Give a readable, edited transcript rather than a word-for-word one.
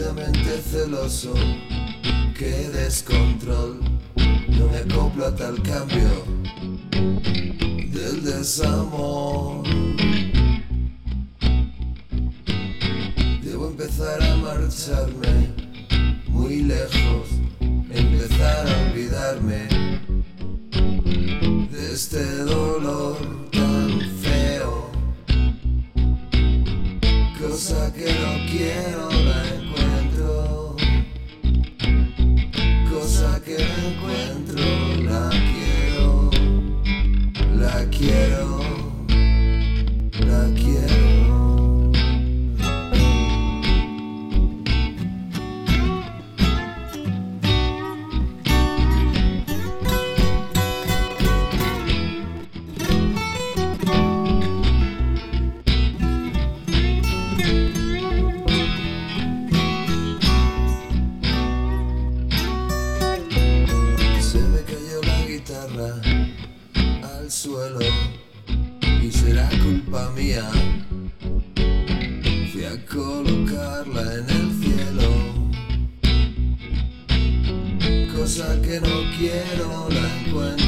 estúpidamente celoso. Qué descontrol, no me acoplo a tal cambio del desamor. Debo empezar a marcharme muy lejos, empezar a olvidarme de este dolor tan feo. Cosa que no quiero la encuentro, cosa que no encuentro la quiero, la quiero, la quiero. Al suelo y será culpa mía. Fui a colocarla en el cielo, cosa que no quiero la encuentro.